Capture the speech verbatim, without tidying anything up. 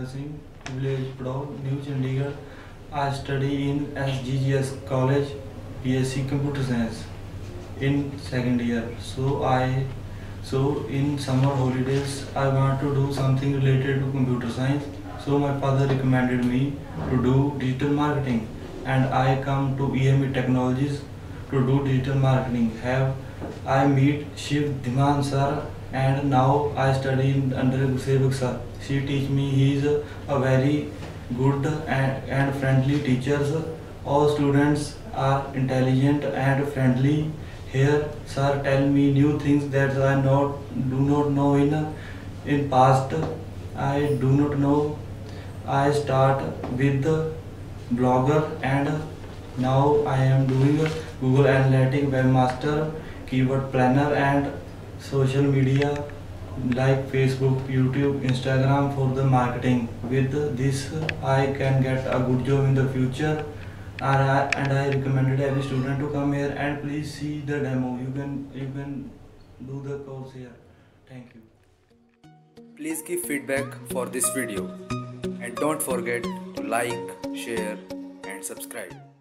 Jitendra Singh, village Padaur, New Chandigarh. I study in S G G S College, B S c Computer Science in second year. So I, so in summer holidays, I want to do something related to computer science. So my father recommended me to do digital marketing, and I come to E M E Technologies to do digital marketing. Have I meet Shiv Dhiman sir, and now I study in under Gusevak sir. She teach me. He is a, a very good and, and friendly teachers. All students are intelligent and friendly. Here, sir tell me new things that I not do not know in in past. I do not know. I start with the blogger, and now I am doing Google Analytics Webmaster, Keyword Planner, and social media like Facebook, YouTube, Instagram for the marketing. With this, I can get a good job in the future. And I, and I recommended every student to come here and please see the demo. You can you can do the course here. Thank you. Please give feedback for this video and don't forget to like, share and subscribe.